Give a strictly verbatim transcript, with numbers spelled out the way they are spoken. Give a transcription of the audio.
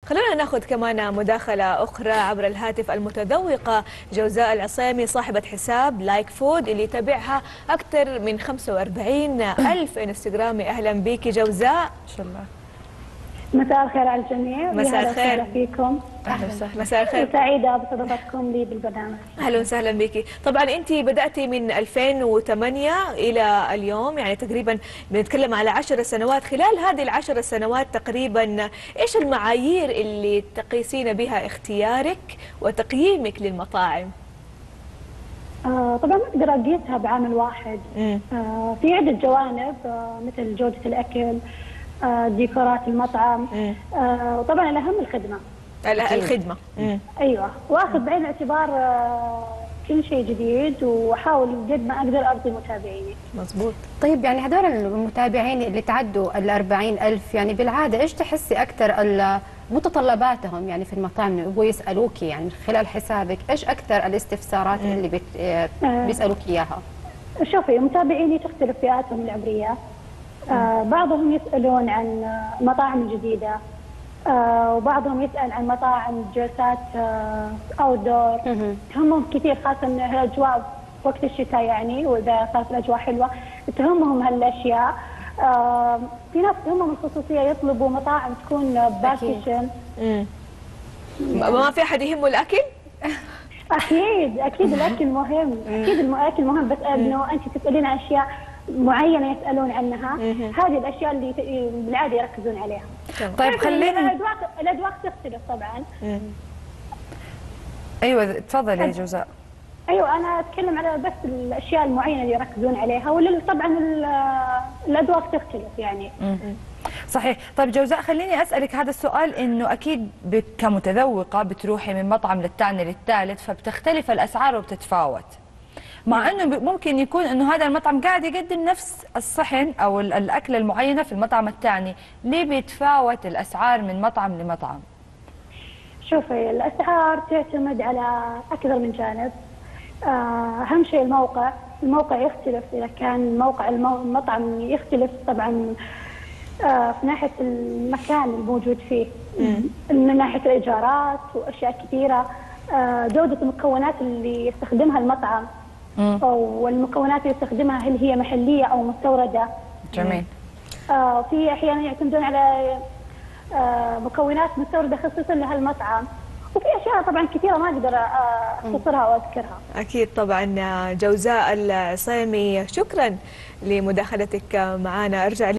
خلونا ناخذ كمان مداخلة أخرى عبر الهاتف. المتذوقة جوزاء العصيمي صاحبة حساب لايك فود اللي يتابعها أكثر من خمسة وأربعين ألف انستغرامي. أهلا بك جوزاء. ما شاء الله. مساء الخير على الجميع. مساء الخير فيكم. أهلا وسهلا. مساء الخير. سعيدة باستضافتكم لي بالبرنامج. أهلا وسهلا بك. طبعا أنت بدأتي من ألفين وثمانية إلى اليوم، يعني تقريبا بنتكلم على عشر سنوات. خلال هذه العشر سنوات تقريبا إيش المعايير اللي تقيسين بها اختيارك وتقييمك للمطاعم؟ آه طبعا ما اقدر اقيسها بعامل واحد. آه في عدة جوانب، آه مثل جودة الأكل، آه ديكورات المطعم، آه وطبعا الأهم الخدمة. الخدمة. مم. ايوه، واخذ بعين الاعتبار كل شيء جديد، واحاول قد ما اقدر ارضي متابعيني. مظبوط. طيب يعني هذول المتابعين اللي تعدوا ال أربعين ألف، يعني بالعاده ايش تحسي اكثر متطلباتهم يعني في المطاعم؟ يبغوا يسالوكي يعني من خلال حسابك ايش اكثر الاستفسارات اللي بت... بيسالوك اياها؟ شوفي، متابعيني تختلف فئاتهم العمريه. آه بعضهم يسالون عن مطاعم جديده، آه وبعضهم يسأل عن مطاعم جلسات آه أو دور. تهمهم كثير، خاصة الأجواء وقت الشتاء يعني، وإذا صارت الأجواء حلوة تهمهم هالأشياء. آه في ناس تهمهم الخصوصية، يطلبوا مطاعم تكون باكيشن. ما في أحد يهمه الأكل؟ أكيد أكيد الأكل مهم، أكيد الأكل مهم، بس إنه أنت تسألين عن أشياء معينة يسألون عنها. هذه الأشياء اللي بالعادة يركزون عليها. طيب خلينا الأذواق الأذواق تختلف طبعا. ايوه تفضلي يا جوزاء. ايوه انا اتكلم على بس الاشياء المعينه اللي يركزون عليها، ولا طبعا الأذواق تختلف يعني. مم. صحيح. طيب جوزاء خليني أسألك هذا السؤال، إنه أكيد كمتذوقة بتروحي من مطعم للثاني للثالث، فبتختلف الأسعار وبتتفاوت، مع انه ممكن يكون انه هذا المطعم قاعد يقدم نفس الصحن او الاكله المعينه في المطعم الثاني، ليه بيتفاوت الاسعار من مطعم لمطعم؟ شوفي، الاسعار تعتمد على اكثر من جانب. اهم شيء الموقع، الموقع يختلف. اذا كان موقع المطعم يختلف طبعا في ناحيه المكان الموجود فيه، من ناحيه الايجارات واشياء كثيره، جوده المكونات اللي يستخدمها المطعم والمكونات اللي يستخدمها هل هي محليه او مستورده. جميل. آه في احيانا يعتمدون على آه مكونات مستورده خصيصا لهالمطعم، وفي اشياء طبعا كثيره ما اقدر اختصرها واذكرها. اكيد طبعا. جوزاء العصيمي، شكرا لمداخلتك معنا. ارجع